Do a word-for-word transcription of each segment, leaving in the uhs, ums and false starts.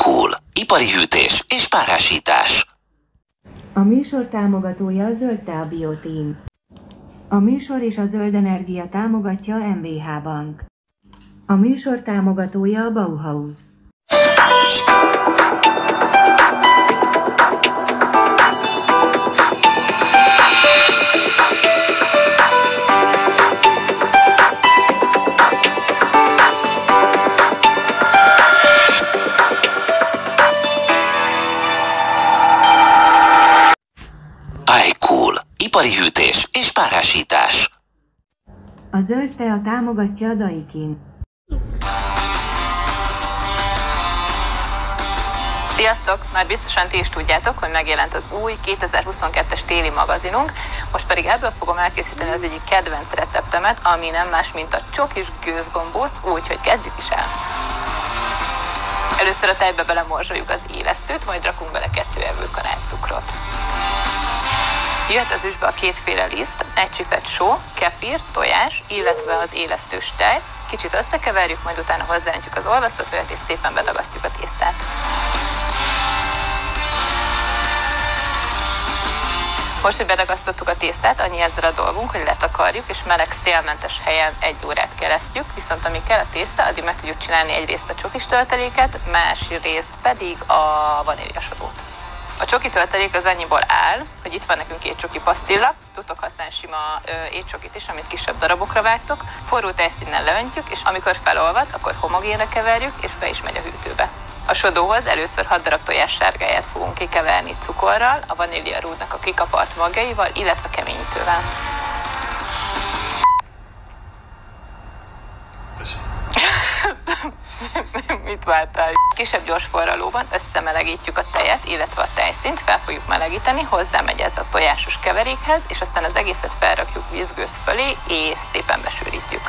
iCool. Ipari hűtés és párásítás. A műsor támogatója a Zöld a Bioteam. A műsor és a zöld energia támogatja em vé há Bank. A műsor támogatója a Bauhaus. iCool. Ipari hűtés és párásítás. A Zöld Tea támogatja a Daikin. Sziasztok! Már biztosan ti is tudjátok, hogy megjelent az új kétezer-huszonkettes téli magazinunk, most pedig ebből fogom elkészíteni az egyik kedvenc receptemet, ami nem más, mint a csokis gőzgombóc, úgyhogy kezdjük is el. Először a tejbe belemorzsoljuk az élesztőt, majd rakunk bele kettő evőkanál cukrot. Jöhet az üsbe a kétféle liszt, egy csipet só, kefir, tojás, illetve az élesztős tej. Kicsit összekeverjük, majd otána hozzáöntjük az olvasztott olyat, és szépen bedagasztjuk a tésztát. Most, hogy bedagasztottuk a tésztát, annyi ezzel a dolgunk, hogy letakarjuk, és meleg szélmentes helyen egy órát keresztjük, viszont amíg kell a tészta, addig meg tudjuk csinálni egyrészt a csokis tölteléket, másrészt pedig a vaníliasodót. A csoki töltelék az annyiból áll, hogy itt van nekünk étcsoki pasztilla, tudtok használni sima ö, étcsokit is, amit kisebb darabokra vágtok, forró tejszínnel leöntjük, és amikor felolvad, akkor homogénre keverjük, és be is megy a hűtőbe. A sodóhoz először hat darab tojás sárgáját fogunk kikeverni cukorral, a vaníliarúdnak a kikapart magjaival, illetve keményítővel. Mit vártál? Kisebb gyors forralóban összemelegítjük a tejet, illetve a tejszínt, fel fogjuk melegíteni, hozzámegy ez a tojásos keverékhez, és aztán az egészet felrakjuk vízgőz fölé, és szépen besűrítjük.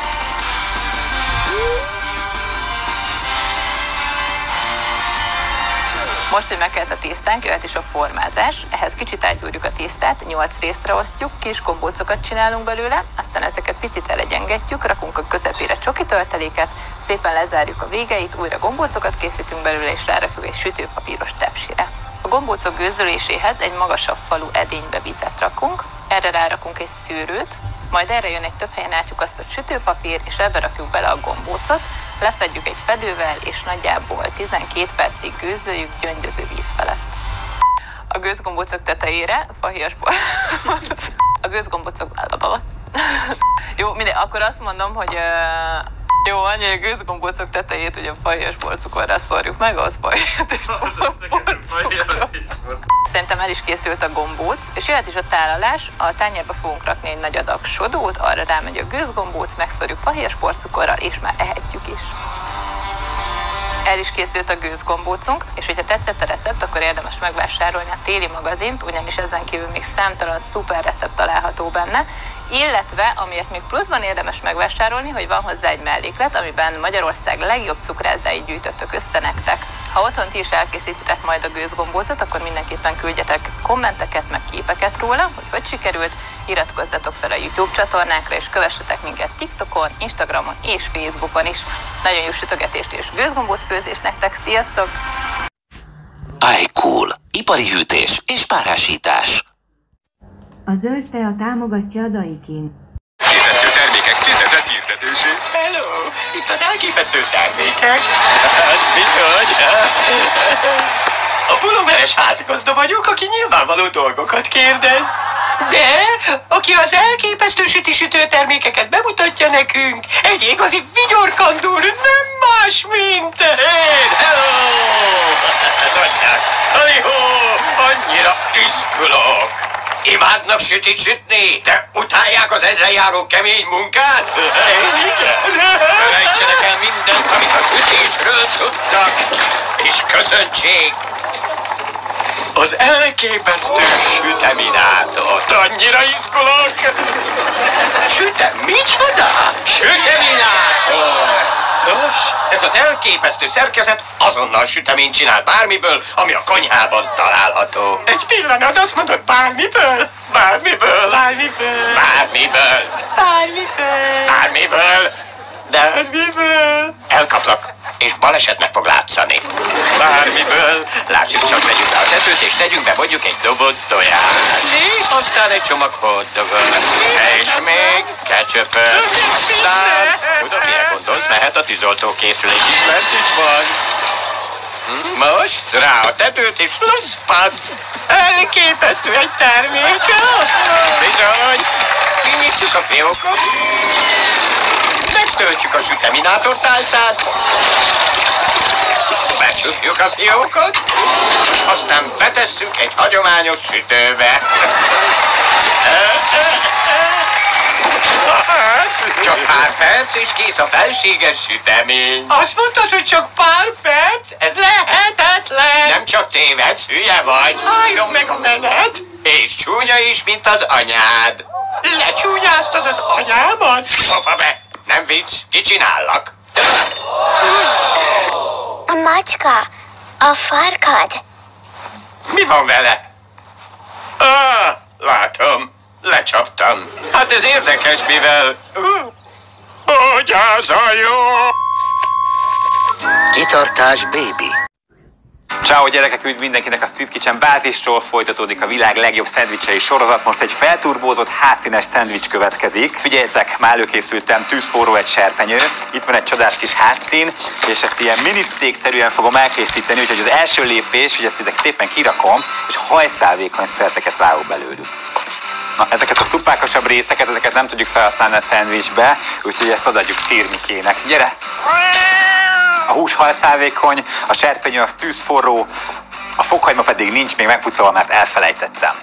Most, hogy megkelt a tésztánk, jöhet is a formázás. Ehhez kicsit átgyúrjuk a tésztát, nyolc részre osztjuk, kis gombócokat csinálunk belőle, aztán ezeket picit elegyengetjük, rakunk a közepére csoki tölteléket, szépen lezárjuk a végeit, újra gombócokat készítünk belőle, és rárakjuk egy sütőpapíros tepsire. A gombócok gőzöléséhez egy magasabb falu edénybe vizet rakunk, erre rárakunk egy szűrőt, majd erre jön egy több helyen átlyukasztott sütőpapír, és ebbe rakjuk bele a gombócot, lefedjük egy fedővel, és nagyjából tizenkét percig gőzöljük gyöngyöző víz felett. A gőzgombócok tetejére fahéjas bor... A gőzgombócok... Jó, mindegy, akkor azt mondom, hogy... Uh... Jó, annyi, a gőzgombócok tetejét ugye a fahéjas borcukorral szórjuk meg, az fahéjas és borcukor. Szerintem el is készült a gombóc, és jöhet is a tálalás. A tányérba fogunk rakni egy nagy adag sodót, arra rámegy a gőzgombóc, megszórjuk fahéjas borcukorral, és már ehetjük is. El is készült a gőzgombócunk, és hogyha tetszett a recept, akkor érdemes megvásárolni a téli magazint, ugyanis ezen kívül még számtalan szuper recept található benne, illetve amiért még pluszban érdemes megvásárolni, hogy van hozzá egy melléklet, amiben Magyarország legjobb cukrászáit gyűjtöttök össze nektek. Ha otthon ti is elkészítitek majd a gőzgombócot, akkor mindenképpen küldjetek kommenteket, meg képeket róla, hogy hogy sikerült, iratkozzatok fel a YouTube csatornákra, és kövessetek minket TikTokon, Instagramon és Facebookon is. Nagyon jó sütögetést és gőzgombóc főzést nektek, sziasztok! iCool. Ipari hűtés és párásítás. A Zöld Tea támogatja a Daikin. Elképesztő termékek fizetett hirdetősé. Hello! Itt az elképesztő termékek. Mit hogy? A pulóveres házigazda vagyok, aki nyilvánvaló dolgokat kérdez. De aki az elképesztő süti-sütő termékeket bemutatja nekünk, egy igazi vigyorkandúr, nem más, mint... Én, hello! Nagyság, halihó, annyira izgulok. Imádnak sütit sütni, de utálják az ezzel járó kemény munkát? Igen. Felejtsenek el mindent, amit a sütésről tudtak, és köszöntsék az elképesztő sütemínátort. Annyira izgulok! Sütem, micsoda? Süteminátor! Nos, ez az elképesztő szerkezet azonnal süteményt csinál bármiből, ami a konyhában található. Egy pillanat, azt mondod bármiből? Bármiből? Bármiből? Bármiből? Bármiből? Bármiből? Bármiből? Elkaplak. és balesetnek fog látszani. Bármiből. Lássuk csak, vegyünk be a tetőt, és tegyünk be mondjuk egy doboz tojást. Aztán egy csomag hotdogot. És még ketchupöt. Aztán, tudod, mire gondolsz? Mehet a tűzoltó készülék is, mert is van. Most rá a tetőt, és lusz-passz. Elképesztő egy termék. Bizony. Kinyitjuk a fiókot. Megtöltjük a süteminátortálcát. Becsukjuk a fiókot. Aztán betesszük egy hagyományos sütőbe. Csak pár perc, és kész a felséges sütemény. Azt mondtad, hogy csak pár perc? Ez lehetetlen. Nem csak tévedsz, hülye vagy. Álljon meg a menet. És csúnya is, mint az anyád. Lecsúnyáztad az anyámat? Hova be? Nem vicc, kicsinállak. A macska, a farkad. Mi van vele? Ah, látom. Lecsaptam. Hát ez érdekes, mivel... Hogy az a jó? Kitartás, baby. Ciao gyerekek, üdv mindenkinek, a Street Kitchen bázisról folytatódik a világ legjobb szendvicsei sorozat. Most egy felturbózott hátszínes szendvics következik. Figyeljetek, már előkészültem, tűzforró egy serpenyő, itt van egy csodás kis hátszín, és ezt ilyen mini steak-szerűen fogom elkészíteni, úgyhogy az első lépés, hogy ezt ezek szépen kirakom, és hajszálvékony szelteket vágok belőlük. Na, ezeket a cupákosabb részeket, ezeket nem tudjuk felhasználni a szendvicsbe, úgyhogy ezt odaadjuk Cirmikének. Gyere! A hús halszálvékony, a serpenyő az tűzforró, a fokhagyma pedig nincs még megpucolva, mert elfelejtettem.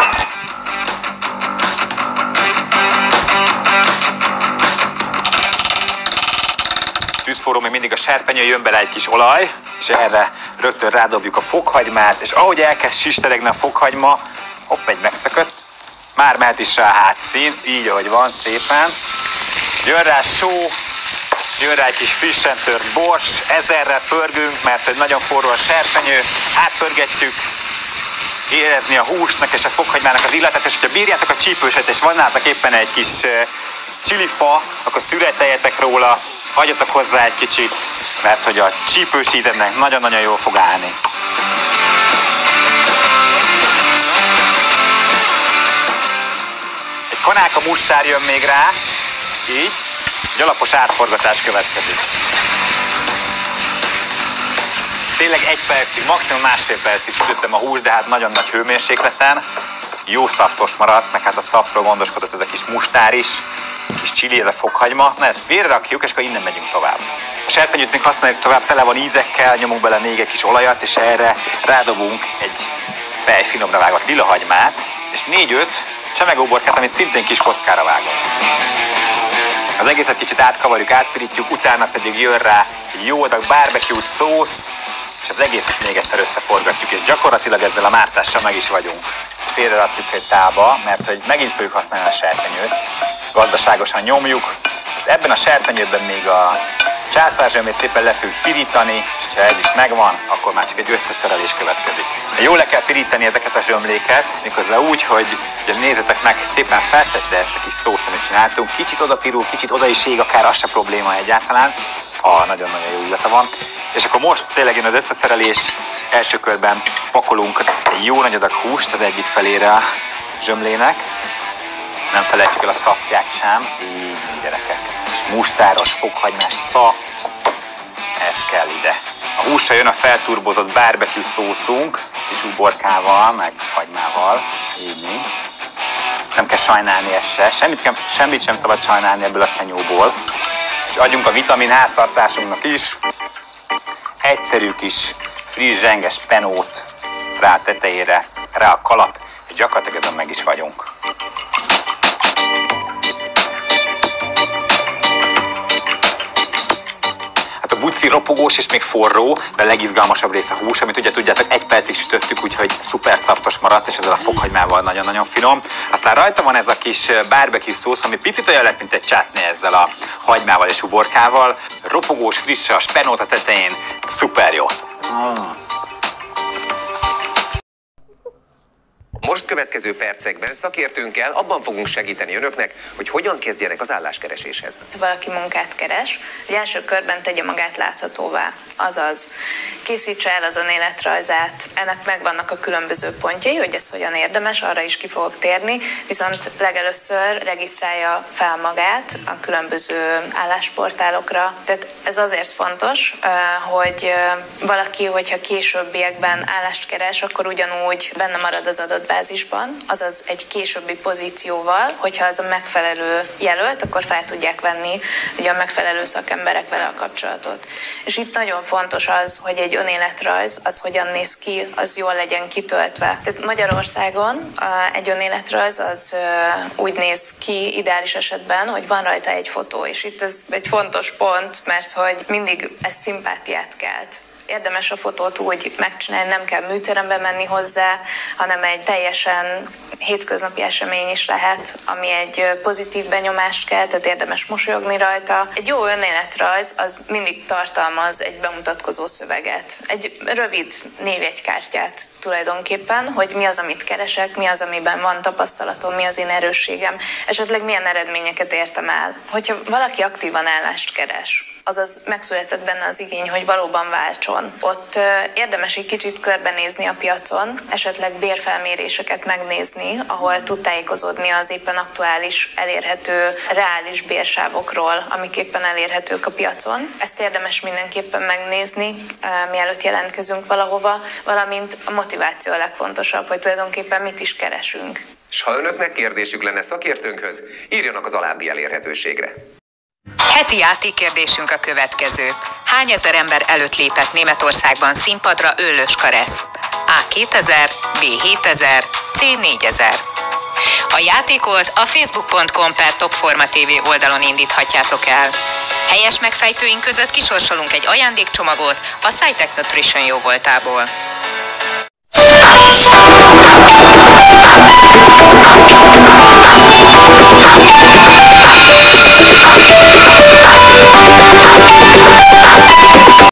Tűzforró még mindig a serpenyő, jön bele egy kis olaj, és erre rögtön rádobjuk a fokhagymát, és ahogy elkezd sisteregni a fokhagyma, hopp, egy megszökött, már mehet is rá a hátszín, így ahogy van, szépen. Jön rá só, jön rá egy kis frissen tört bors, ezerre pörgünk, mert hogy nagyon forró a serpenyő, átpörgetjük, érezni a húsnak és a fokhagymának az illatát, és hogyha bírjátok a csípőset, és van nálatok éppen egy kis csilifa, akkor szüreteljetek róla, hagyjatok hozzá egy kicsit, mert hogy a csípős íz ennek nagyon-nagyon jól fog állni. Egy kanálka mustár jön még rá, így, egy alapos átforgatás következik. Tényleg egy percig, maximum másfél percig sütöttem a hús, de hát nagyon nagy hőmérsékleten. Jó szaftos maradt, meg hát a szaftról gondoskodott ez a kis mustár is, kis csili, ez a fokhagyma. Na, ezt félrerakjuk, és akkor innen megyünk tovább. A serpenyőt még használjuk tovább, tele van ízekkel, nyomunk bele még egy kis olajat, és erre rádobunk egy fej finomra vágott lilahagymát, és négy-öt csemegóborkát, amit szintén kis kockára vágunk. Az egészet kicsit átkavarjuk, átpirítjuk, utána pedig jön rá egy jó adag barbecue szósz, és az egészet még egyszer összeforgatjuk, és gyakorlatilag ezzel a mártással meg is vagyunk. Félrerakjuk egy tálba, mert hogy megint fogjuk használni a serpenyőt, gazdaságosan nyomjuk. Most ebben a serpenyőben még a császárzsömlét szépen le fogjuk pirítani, és ha ez is megvan, akkor már csak egy összeszerelés következik. Jól le kell pirítani ezeket a zsömléket, méghozzá úgy, hogy ugye nézzetek meg, szépen felszedte ezt a kis szót, amit csináltunk. Kicsit oda pirul, kicsit oda is ég, akár az se probléma egyáltalán. Ah, nagyon-nagyon jó illata van. És akkor most tényleg jön az összeszerelés. Első körben pakolunk egy jó nagy adag húst az egyik felére a zsömlének. Nem felejtjük el a szaftját sem. Így, gyerekek. És mustáros, fokhagymás szaft. Ez kell ide. A húsra jön a felturbozott barbecue szószunk, kis uborkával, meg hagymával. Így. Nem kell sajnálni ezt se. Semmit, semmit sem szabad sajnálni ebből a szenyóból. És adjunk a vitamin háztartásunknak is. Egyszerű kis friss zsenges penót rá a tetejére, rá a kalap, és gyakorlatilag ezen meg is vagyunk. Hát a buci ropogós és még forró, de a legizgalmasabb része a hús, amit ugye tudjátok, egy percig sütöttük, úgyhogy szuper szaftos maradt, és ezzel a fokhagymával nagyon-nagyon finom. Aztán rajta van ez a kis barbecue szósz, ami picit olyan lett, mint egy chutney ezzel a hagymával és uborkával. Ropogós, friss a spenót a tetején, szuper jó. Mm. Most következő percekben szakértőnkkel abban fogunk segíteni önöknek, hogy hogyan kezdjenek az álláskereséshez. Valaki munkát keres, hogy első körben tegye magát láthatóvá. Azaz, készítse el az önéletrajzát, ennek megvannak a különböző pontjai, hogy ez hogyan érdemes, arra is ki fogok térni, viszont legelőször regisztrálja fel magát a különböző állásportálokra. Tehát ez azért fontos, hogy valaki, hogyha későbbiekben állást keres, akkor ugyanúgy benne marad az adatbázisban, azaz egy későbbi pozícióval, hogyha az a megfelelő jelölt, akkor fel tudják venni ugye a megfelelő szakemberek vele a kapcsolatot. És itt nagyon fontos az, hogy egy önéletrajz, az hogyan néz ki, az jól legyen kitöltve. Tehát Magyarországon egy önéletrajz az úgy néz ki ideális esetben, hogy van rajta egy fotó, és itt ez egy fontos pont, mert hogy mindig ez szimpátiát kelt. Érdemes a fotót úgy megcsinálni, nem kell műterembe menni hozzá, hanem egy teljesen hétköznapi esemény is lehet, ami egy pozitív benyomást kelt, tehát érdemes mosolyogni rajta. Egy jó önéletrajz az mindig tartalmaz egy bemutatkozó szöveget, egy rövid névjegykártyát tulajdonképpen, hogy mi az, amit keresek, mi az, amiben van tapasztalatom, mi az én erősségem, esetleg milyen eredményeket értem el. Hogyha valaki aktívan állást keres, azaz megszületett benne az igény, hogy valóban váltson. Ott érdemes egy kicsit körbenézni a piacon, esetleg bérfelméréseket megnézni, ahol tud tájékozódni az éppen aktuális, elérhető, reális bérsávokról, amik éppen elérhetők a piacon. Ezt érdemes mindenképpen megnézni, mielőtt jelentkezünk valahova, valamint a motiváció a legfontosabb, hogy tulajdonképpen mit is keresünk. És ha önöknek kérdésük lenne szakértőnkhöz, írjanak az alábbi elérhetőségre. Heti játékkérdésünk a következő. Hány ezer ember előtt lépett Németországban színpadra Öllős Karesz? A. kétezer, B. hétezer, C. négyezer. A játékot a facebook pont com per Topforma té vé oldalon indíthatjátok el. Helyes megfejtőink között kisorsolunk egy ajándékcsomagot a SciTech Nutrition jóvoltából.